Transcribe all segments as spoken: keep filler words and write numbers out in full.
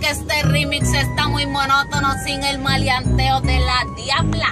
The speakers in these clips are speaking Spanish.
que este remix está muy monótono sin el maleanteo de la diabla.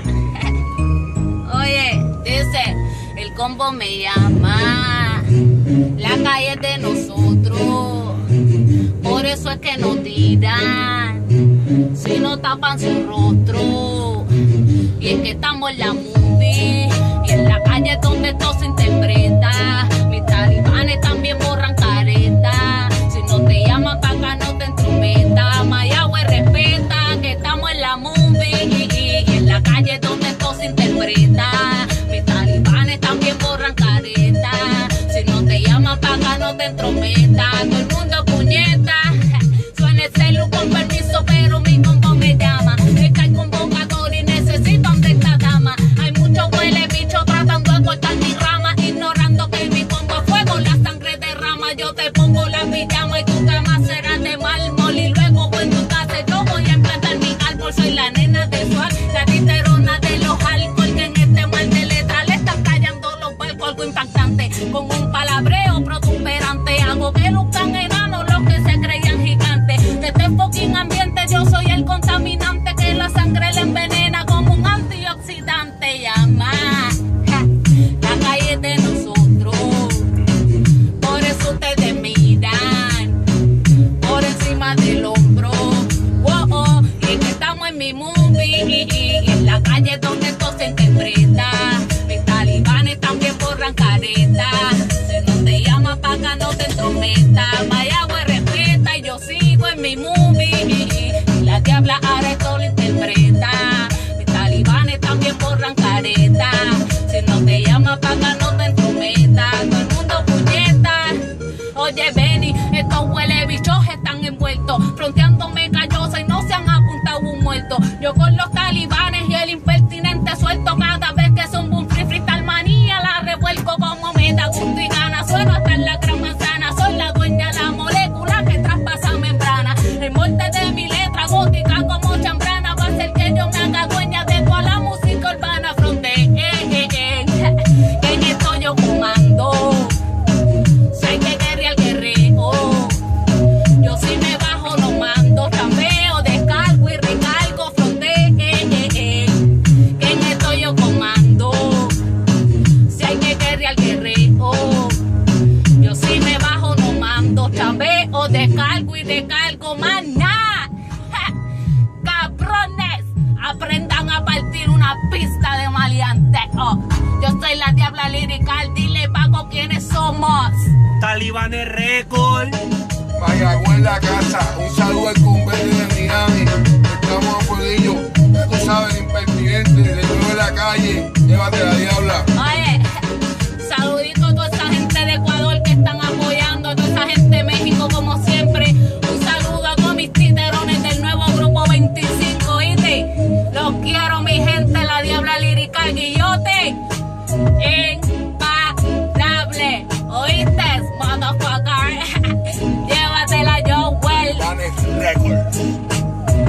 Oye, dice, el combo me llama, la calle es de nosotros, por eso es que nos tiran, si no tapan su rostro. Y es que estamos en la movie, y en la calle es donde todo se interpreta. Mis talibanes también borran careta, si no te llaman pa' acá no te entrometas. Mayagüez respeta que estamos en la movie, y, y en la calle es donde todo se interpreta. Mis talibanes también borran careta, si no te llaman pa' acá no te entrometas. Todo el mundo puñeta, suena el celu con permiso, pero mi combo me llama. Es que hay convocatoria y necesito donde esta dama. Hay mucho huele bicho tratando de cortar mi rama, ignorando que mi combo es fuego, la sangre derrama. Yo te pongo la pijama y tu cama será de mármol, y luego en tu casa yo voy a implantar mi árbol. Soy la nena de swag, la titerona de los alcohol, que en este mal de letra le están callando los barcos. Algo impactante, con un palabreo protuberante, hago que luzcan enanos los que se creían gigantes. De este fucking ambiente yo soy el contaminante, que la sangre le envenena como un antioxidante. Llama, ja, la calle es de nosotros, por eso ustedes miran por encima del hombro. Oh, oh, y que estamos en mi movie, y, y, y en la calle es donde todo se interpreta. Mis talibanes también borran careta, si no te llaman pa' acá no te entrometas. Mayagüez respeta y yo sigo en mi movie, y, y la diabla ahora esto lo interpreta. Mis talibanes también borran careta, si no te llaman pa' acá no te entrometas. Todo el mundo puñeta. Oye Benny, estos huele bichos están envueltos, fronteándome callosa y no se han apuntado un muerto. Yo con los talibanes y el impertinente suelto, cada vez que son un free freestyle manía la revuelco como me da gusto y gana. Sueno hasta en la gran manzana, soy la dueña de la molécula que traspasa membrana. El molde de mi letra gótica como chambrana va a ser que yo me haga dueña de toda la música urbana. Fronte, eh, eh, eh, que en esto yo comando. Sé que guerrea el guerrero, yo si me bajo no mando, cambio, descargo y recargo. Fronte, eh, eh, eh, que en esto yo comando. Si hay que guerrear el guerrero, yo si me bajo no mando, chambeo, descargo y descargo más nada. Cabrones, aprendan a partir una pista de maleanteo. Yo soy la diabla lirical, dile Paco quiénes somos. Talibanes Record. Mayagüez en la casa, un saludo al convento de Miami. Estamos a fueguillo, tú sabes, impertinente, de nuevo en la calle, llévate la diabla.